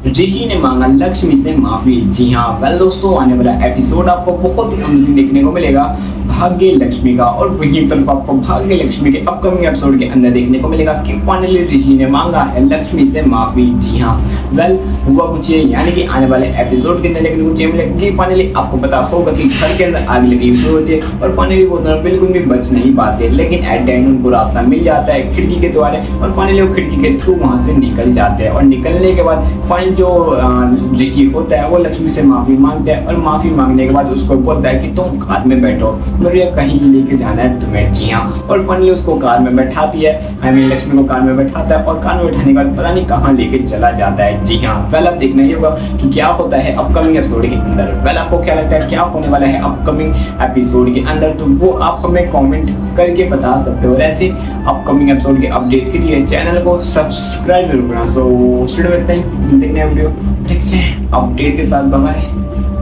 ऋषि ने मांगा लक्ष्मी से माफी। जी हाँ, वेल दोस्तों, आने वाला एपिसोड आपको बहुत ही अमेजिंग देखने को मिलेगा भाग्य लक्ष्मी का, और वहीं तरफ आपको भाग्य लक्ष्मी के अपकमिंग एपिसोड के अंदर देखने को मिलेगा कि फाइनली ऋषि ने मांगा है लक्ष्मी से माफी। जी हाँ, वेल हुआ कुछ यानी कि आने वाले एपिसोड के अंदर देखने को मिलेगा कि फाइनली आपको पता होगा कि घर के अंदर आग लगी शुरू होती है और फाइनली वो दोनों बिल्कुल भी बच नहीं पाते, लेकिन एट द एंड उनको रास्ता मिल जाता है खिड़की के द्वारा, और फाइनली वो खिड़की के थ्रू वहां से निकल जाते हैं। और निकलने के बाद फाइनल जो ऋषि होता है वो लक्ष्मी से माफी मांगता है, और माफी मांगने के बाद उसको बोलता है कि तुम कार में बैठो, मुझे कहीं लेके जाना है तुम्हें। जी हाँ, और फाइनली उसको कार में बैठाती है, लक्ष्मी को कार में बैठाता है, और कार में बैठाने के बाद पता नहीं कहाँ लेके चला जाता है। जी हाँ, वेल अब देखना ही होगा कि क्या होता है अपकमिंग एपिसोड के अंदर। वेल आपको क्या लगता है क्या होने वाला है अपकमिंग एपिसोड के अंदर, तो वो आप हमें कमेंट करके बता सकते हो। ऐसे अपकमिंग एपिसोड के अपडेट के लिए चैनल को सब्सक्राइब जरूर करना। सो स्टूडियो में देखते हैं वीडियो देखते हैं अपडेट के साथ। बाय।